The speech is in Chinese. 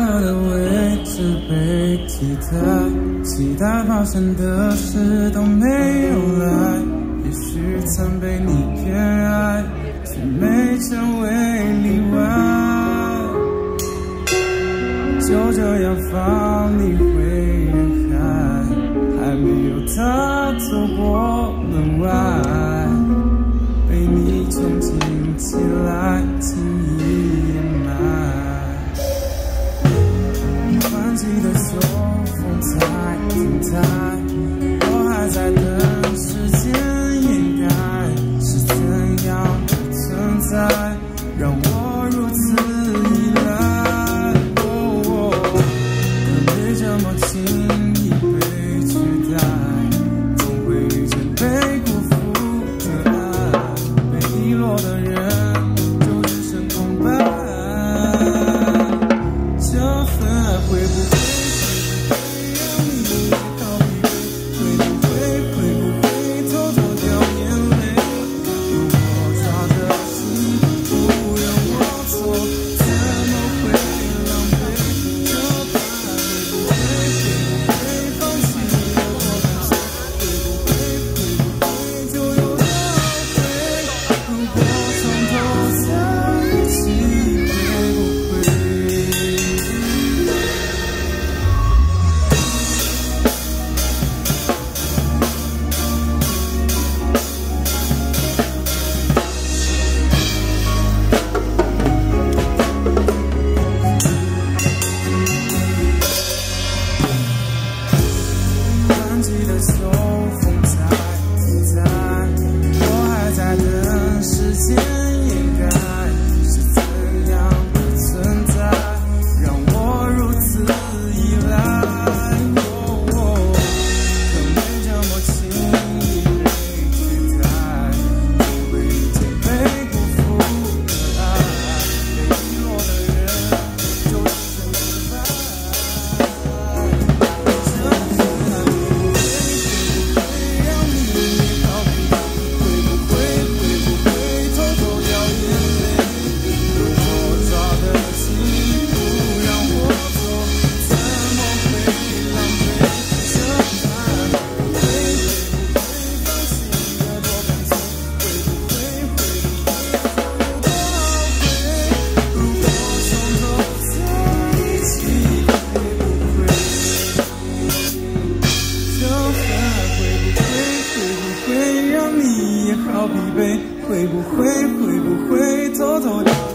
的位置被替代，期待发生的事都没有来，也许曾被你偏爱，却没成为例外。就这样放你回人海，还没有踏走过门外，被你憧憬起来，轻易掩埋。换季的秋风才停在，我还在等时间掩盖，是怎样的存在，让我如此依赖。可没这么轻易被取代，总会遇见被辜负的爱，被遗落的人就只剩空白。这份爱会不会让你逃避？会不会偷偷掉眼泪？有我抓的心不让我走，怎么会狼狈？这份爱会不会放弃了多干脆？会不会就有了悔？如果从头在一起，会不会？换季的秋风才停在，我还在等时间掩盖，是怎样的存在，让我如此依赖。可没这么轻易被取代，总会遇见被辜负的爱，被遗落的人就只剩空白。好疲惫，会不会偷偷的？